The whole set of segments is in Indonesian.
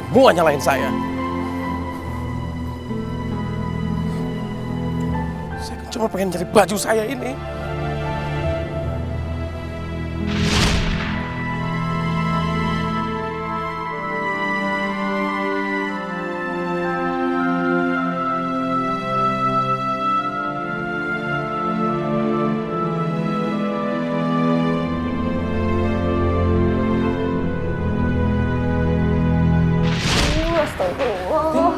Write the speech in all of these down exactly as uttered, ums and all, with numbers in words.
semua nyalain saya. Saya kan cuma pengen cari baju saya ini. Astagfirullah.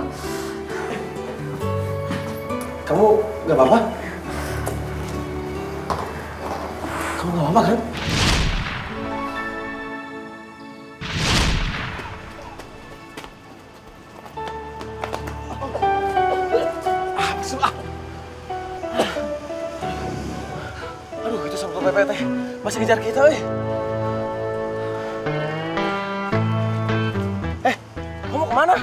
Kamu gak apa-apa? Kamu gak apa-apa kan? Ah, bismillah. Aduh, itu sama P P T masih ngejar kita, weh. Eh, kamu kemana?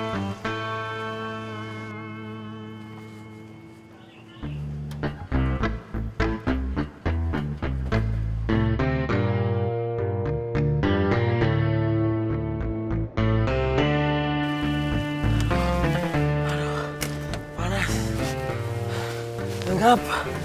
Lengkap.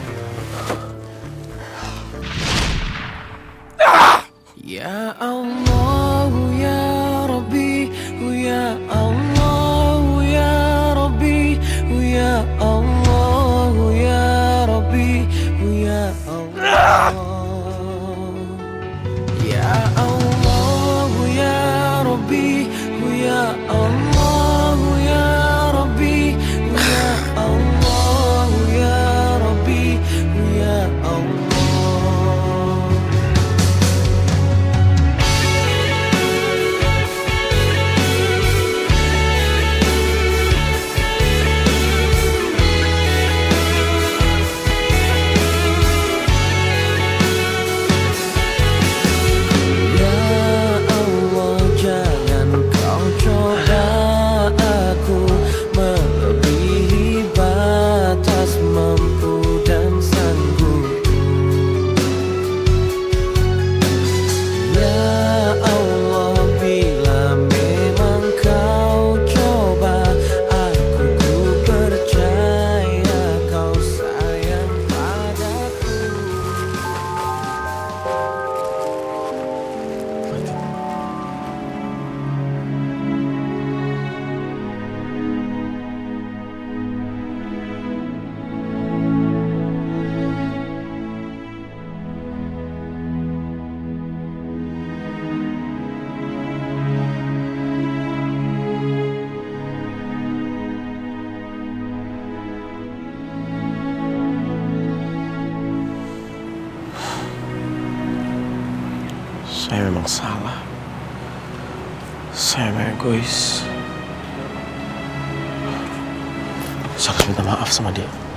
Ah! Ya Allah, ya Rabbi, ya Allah, ya Rabbi, ya Allah, ya Rabbi, ya Allah. Ya Allah, ya Rabbi, ya Allah, ya Rabbi, ya Allah, ya Rabbi, ya Allah. Saya memang salah. Saya memang egois. Saya harus minta maaf sama dia.